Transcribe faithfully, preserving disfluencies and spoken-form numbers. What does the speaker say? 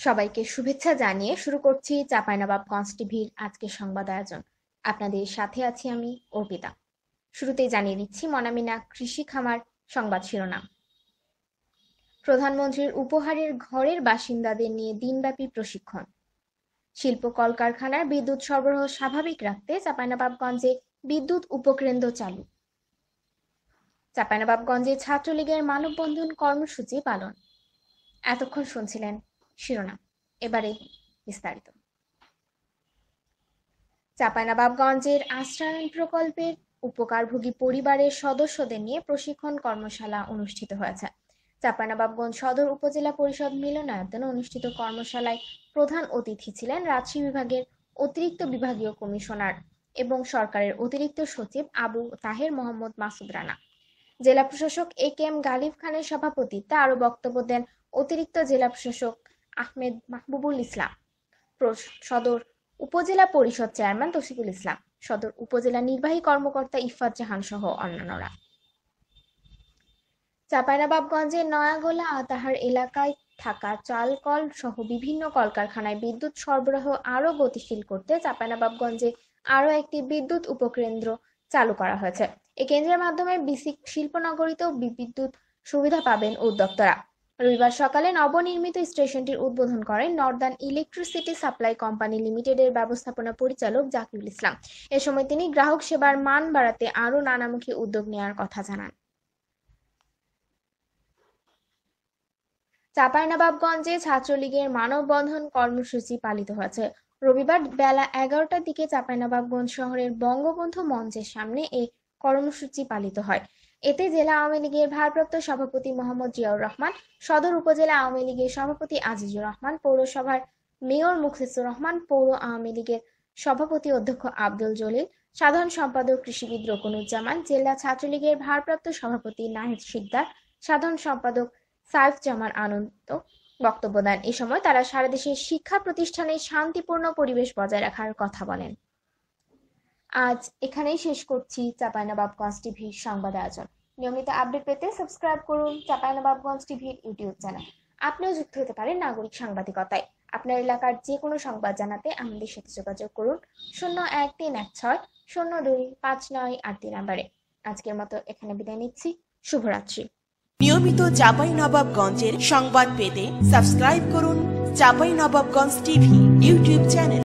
সবাইকে শুভেচ্ছা জানিয়ে শুরু করছি চাঁপাইনবাবগঞ্জ টিভির আজকের সংবাদ আয়োজন। আপনাদের সাথে আছি আমি অর্পিতা। শুরুতেই জানিয়ে দিচ্ছি মনামিনা কৃষি খামার সংবাদ শিরোনাম। প্রধানমন্ত্রীর উপহারের ঘরের বাসিন্দাদের নিয়ে দিনব্যাপী প্রশিক্ষণ। শিল্প কলকারখানার বিদ্যুৎ সরবরাহ স্বাভাবিক রাখতে চাঁপাইনবাবগঞ্জে বিদ্যুৎ উপকেন্দ্র চালু। চাঁপাইনবাবগঞ্জে ছাত্রলীগের মানববন্ধন কর্মসূচি পালন। এতক্ষণ শুনছিলেন শিরোনাম, এবারে বিস্তারিত। চাঁপাইনবাবগঞ্জের আশ্রয়ণ প্রকল্পের উপকারভোগী পরিবারের সদস্যদের নিয়ে প্রশিক্ষণ কর্মশালা অনুষ্ঠিত হয়েছে। চাঁপাইনবাবগঞ্জ সদর উপজেলা পরিষদ মিলনায়তনে অনুষ্ঠিত কর্মশালায় প্রধান অতিথি ছিলেন রাজশাহী বিভাগের অতিরিক্ত বিভাগীয় কমিশনার এবং সরকারের অতিরিক্ত সচিব আবু তাহের মোহাম্মদ মাসুদ রানা। জেলা প্রশাসক এ কে এম গালিব খানের সভাপতিত্বে আরো বক্তব্য দেন অতিরিক্ত জেলা প্রশাসক আহমেদ মাহবুবুল ইসলাম, সদর উপজেলা পরিষদ চেয়ারম্যান তৌসিফুল ইসলাম, সদর উপজেলা নির্বাহী কর্মকর্তা ইফাত জাহান সহ অন্যান্যরা। চাঁপাইনবাবগঞ্জের নয়াগোলা আতাহার এলাকায় থাকা চালকল সহ বিভিন্ন কলকারখানায় বিদ্যুৎ সরবরাহ আরো গতিশীল করতে চাঁপাইনবাবগঞ্জে আরো একটি বিদ্যুৎ উপকেন্দ্র চালু করা হয়েছে। এই কেন্দ্রের মাধ্যমে বিসিক শিল্পনগরীতেও বিদ্যুৎ সুবিধা পাবেন উদ্যোক্তারা। রবিবার সকালে নবনির্মিত স্টেশনটির উদ্বোধন করেন নর্দার্ন ইলেকট্রিসিটি সাপ্লাই কোম্পানি লিমিটেডের ব্যবস্থাপনা পরিচালক জাকিরুল ইসলাম। এ সময় তিনি গ্রাহক সেবার মান বাড়াতে আরো নানামুখী উদ্যোগ নেওয়ার কথা জানান। চাঁপাইনবাবগঞ্জে ছাত্রলীগের মানববন্ধন কর্মসূচি পালিত হয়েছে। রবিবার বেলা এগারোটার দিকে চাঁপাইনবাবগঞ্জ শহরের বঙ্গবন্ধু মঞ্চের সামনে এই কর্মসূচি পালিত হয়। এতে জেলা আওয়ামী লীগের ভারপ্রাপ্ত সভাপতি মোহাম্মদ জিয়াউর রহমান, সদর উপজেলা আওয়ামী লীগের সভাপতি আজিজুর রহমান, পৌরসভার মেয়র মুখলিসুর রহমান, পৌর আওয়ামী লীগের সভাপতি অধ্যক্ষ আব্দুল জলিল, সাধারণ সম্পাদক কৃষিবিদ রকুনুজ্জামান, জেলা ছাত্রলীগের ভারপ্রাপ্ত সভাপতি নাহিদ শিকদার, সাধারণ সম্পাদক সাইফ জামান আনন্দ বক্তব্য দেন। এ সময় তারা সারা দেশের শিক্ষা প্রতিষ্ঠানে শান্তিপূর্ণ পরিবেশ বজায় রাখার কথা বলেন। আজ এখানেই শেষ করছি চাঁপাইনবাবগঞ্জ টিভির সংবাদ আয়োজন। নিয়মিত আপডেট পেতে সাবস্ক্রাইব করুন চাঁপাইনবাবগঞ্জ টিভির ইউটিউব চ্যানেল। আপনিও যুক্ত হতে পারেন নাগরিক সাংবাদিকতায়। আপনার এলাকার যে কোনো সংবাদ জানাতে আমাদের সাথে যোগাযোগ করুন শূন্য এক তিন এক ছয় শূন্য দুই পাঁচ নয় আট তিন নাম্বারে। আজকের মতো এখানে বিদায় নিচ্ছি। শুভরাত্রি। নিয়মিত চাঁপাইনবাবগঞ্জের সংবাদ পেতে সাবস্ক্রাইব করুন চাঁপাইনবাবগঞ্জ টিভি ইউটিউব চ্যানেল।